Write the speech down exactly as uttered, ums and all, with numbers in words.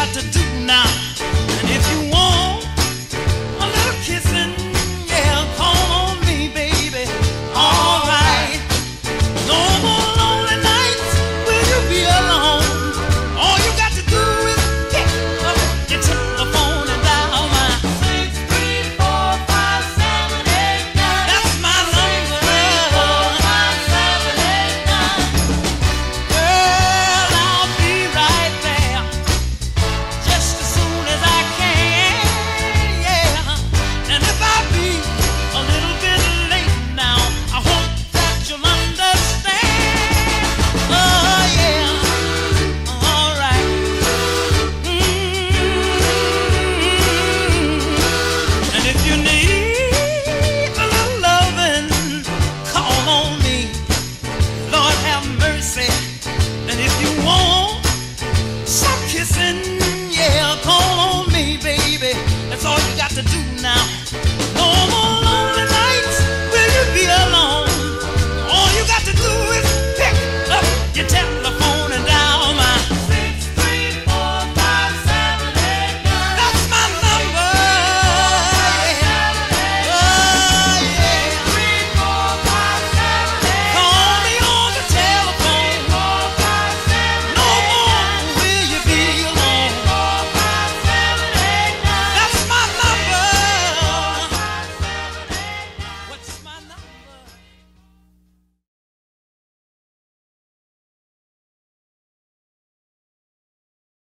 got to do now. And if you want a little kissing, yeah, call on me, baby. All right. No more lonely nights. Will you be alone? All you got to do is pick up your telephone and dial my six three four five seven eight nine. That's my number. four five seven eight nine. Girl, I'll be right there just as soon as I can, yeah. And if I be a little bit late now, I hope that you'll understand. Oh yeah, all right. Mm. And if you need a little loving, call on me. Lord have mercy. And if you want some kissing, yeah, call on me, baby. That's all you got to do